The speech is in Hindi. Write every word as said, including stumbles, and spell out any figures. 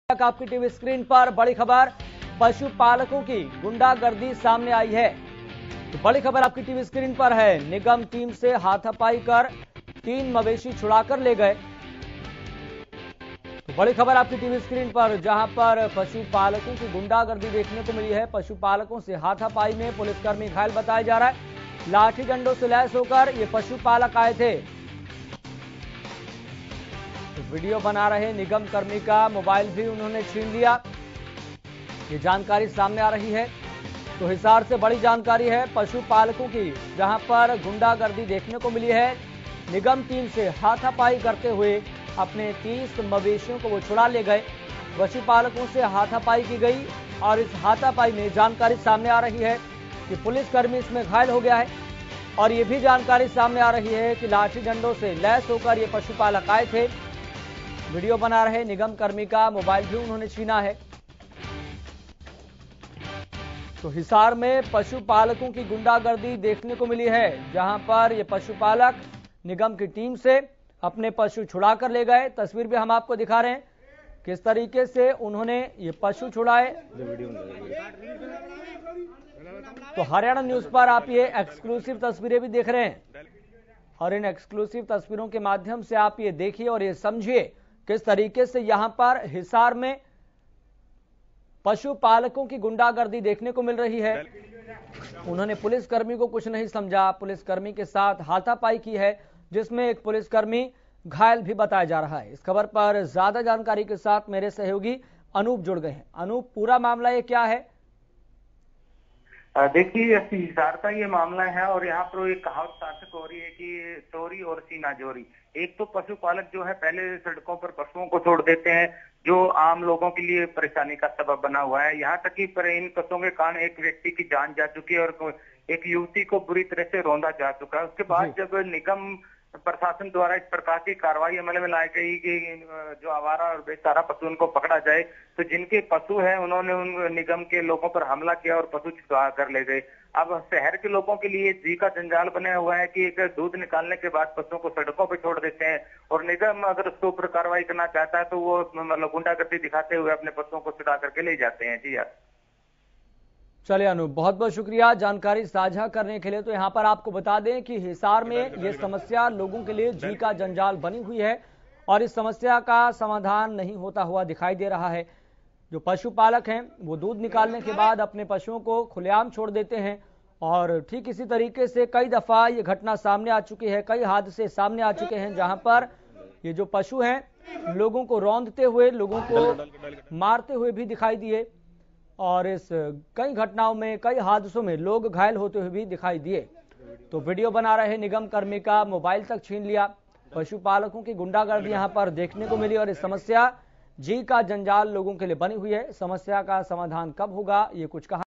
आपकी टीवी स्क्रीन पर बड़ी खबर, पशुपालकों की गुंडागर्दी सामने आई है। तो बड़ी खबर आपकी टीवी स्क्रीन पर है। निगम टीम से हाथापाई कर तीन मवेशी छुड़ाकर ले गए। तो बड़ी खबर आपकी टीवी स्क्रीन पर, जहां पर पशुपालकों की गुंडागर्दी देखने को मिली है। पशुपालकों से हाथापाई में पुलिसकर्मी घायल बताया जा रहा है। लाठी डंडों से लैस होकर ये पशुपालक आए थे। तो वीडियो बना रहे निगम कर्मी का मोबाइल भी उन्होंने छीन लिया। ये जानकारी सामने आ रही है। तो हिसार से बड़ी जानकारी है पशुपालकों की, जहां पर गुंडागर्दी देखने को मिली है। निगम टीम से हाथापाई करते हुए अपने तीस मवेशियों को वो छुड़ा ले गए। पशुपालकों से हाथापाई की गई और इस हाथापाई में जानकारी सामने आ रही है कि पुलिसकर्मी इसमें घायल हो गया है। और ये भी जानकारी सामने आ रही है कि लाठी डंडों से लैस होकर ये पशुपालक आए थे। वीडियो बना रहे निगम कर्मी का मोबाइल भी उन्होंने छीना है। तो हिसार में पशुपालकों की गुंडागर्दी देखने को मिली है, जहां पर ये पशुपालक निगम की टीम से अपने पशु छुड़ा कर ले गए। तस्वीर भी हम आपको दिखा रहे हैं किस तरीके से उन्होंने ये पशु छुड़ाए। तो हरियाणा न्यूज पर आप ये एक्सक्लूसिव तस्वीरें भी देख रहे हैं और इन एक्सक्लूसिव तस्वीरों के माध्यम से आप ये देखिए और ये समझिए किस तरीके से यहां पर हिसार में पशुपालकों की गुंडागर्दी देखने को मिल रही है। उन्होंने पुलिसकर्मी को कुछ नहीं समझा, पुलिसकर्मी के साथ हाथापाई की है, जिसमें एक पुलिसकर्मी घायल भी बताया जा रहा है। इस खबर पर ज्यादा जानकारी के साथ मेरे सहयोगी अनूप जुड़ गए हैं। अनूप, पूरा मामला ये क्या है? देखिए, हिसार का ये मामला है और यहाँ पर एक कहावत सार्थक हो रही है कि चोरी और सीना जोरी। एक तो पशुपालक जो है पहले सड़कों पर पशुओं को छोड़ देते हैं, जो आम लोगों के लिए परेशानी का सबब बना हुआ है। यहाँ तक कि पर इन पशुओं के कारण एक व्यक्ति की जान जा चुकी है और एक युवती को बुरी तरह से रौंदा जा चुका है। उसके बाद जब निगम प्रशासन द्वारा इस प्रकार की कार्रवाई अमल में लाई गई कि जो आवारा और बेसहारा पशु उनको पकड़ा जाए, तो जिनके पशु हैं उन्होंने उन निगम के लोगों पर हमला किया और पशु छुड़ा कर ले गए। अब शहर के लोगों के लिए जी का जंजाल बना हुआ है कि एक दूध निकालने के बाद पशुओं को सड़कों पर छोड़ देते हैं और निगम अगर उसके ऊपर कार्रवाई करना चाहता है तो वो मतलब गुंडागर्दी दिखाते हुए अपने पशुओं को छुड़ा करके ले जाते हैं। जी यार, चलिए अनु, बहुत बहुत शुक्रिया जानकारी साझा करने के लिए। तो यहाँ पर आपको बता दें कि हिसार में ये समस्या लोगों के लिए जी का जंजाल बनी हुई है और इस समस्या का समाधान नहीं होता हुआ दिखाई दे रहा है। जो पशुपालक हैं वो दूध निकालने के बाद अपने पशुओं को खुलेआम छोड़ देते हैं और ठीक इसी तरीके से कई दफा ये घटना सामने आ चुकी है। कई हादसे सामने आ चुके हैं जहां पर ये जो पशु हैं लोगों को रौंदते हुए, लोगों को मारते हुए भी दिखाई दिए और इस कई घटनाओं में, कई हादसों में लोग घायल होते हुए भी दिखाई दिए। तो वीडियो बना रहे निगम कर्मी का मोबाइल तक छीन लिया। पशुपालकों की गुंडागर्दी यहां पर देखने को मिली और इस समस्या जी का जंजाल लोगों के लिए बनी हुई है। समस्या का समाधान कब होगा ये कुछ कहा